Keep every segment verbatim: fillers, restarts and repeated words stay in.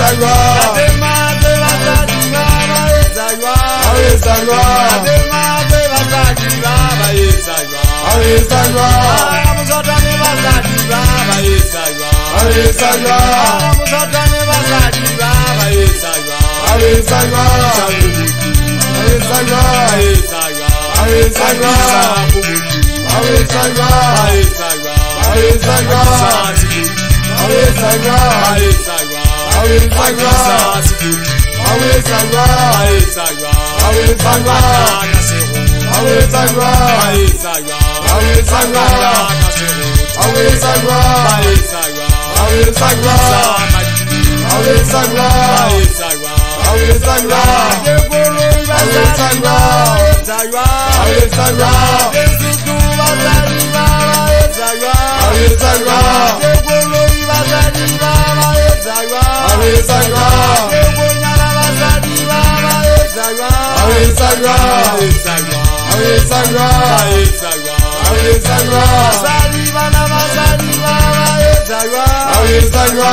Awezagwa. Adema beba sadiba baezagwa. Awezagwa. Adema beba sadiba baezagwa. Awezagwa. Amuzotane basadiba baezagwa. Awezagwa. Amuzotane basadiba baezagwa. Awezagwa. Awezagwa. Baezagwa. Awezagwa. Awezagwa. Baezagwa. Awezagwa. Awezagwa. Baezagwa. Awezagwa. Awezagwa. Baezagwa. Awezagwa. Awezagwa. Baezagwa. Awezagwa. Awezagwa. Awezagwa. Awezagwa. Awezagwa. Awezagwa. Awezagwa. Awezagwa. Awezagwa. Awezagwa. Awezagwa. Awezagwa. Awezagwa.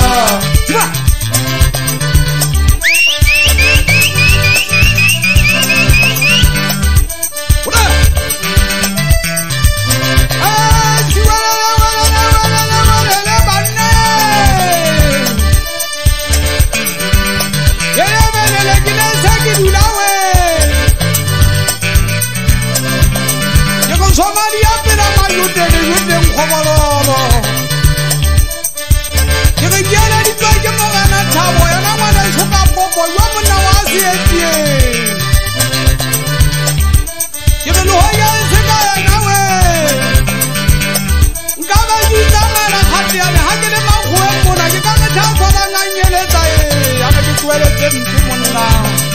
Somalia pera mayude de yude nkhomololo. Yeke yela di twa ke mogana thabo ya na ngwana tshoka popo yo monna wa sietsie. Yeke lo ya tseka ya nawe. Ngaba di tsamana khati ya ha ke le magwe mona ke ka ka thabo ba nganyeletsa e ya ke twele tse ntse monna.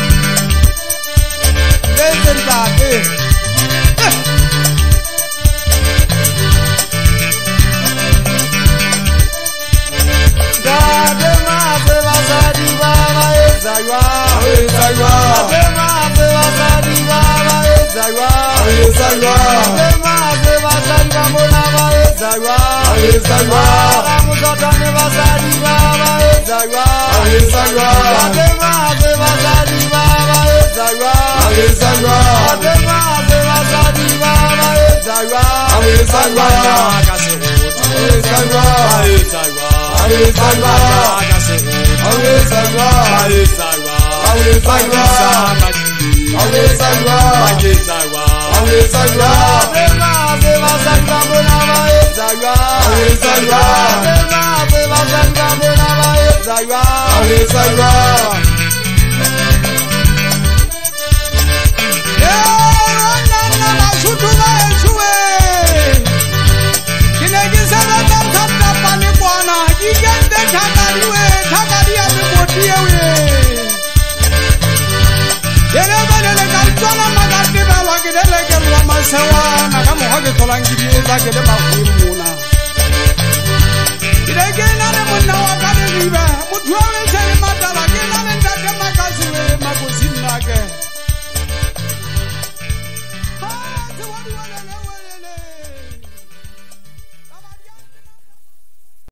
Letse ntate. Awezagwa. Awezagwa. Awezagwa. Awezagwa. Amuzotane basadiba baezagwa. Awezagwa. Adema beba sadiba baezagwa. Awezagwa. Adema beba sadiba baezagwa. Awezagwa. Awezagwa. Baezagwa. Awezagwa. Awezagwa. Baezagwa. Awezagwa. Awezagwa. Baezagwa. Awezagwa. Adema beba sadiba bona baezagwa. Awezagwa. Adema beba sadiba bona baezagwa. Awezagwa. Sewa na kama hage tolangiri za kele ba kuimuna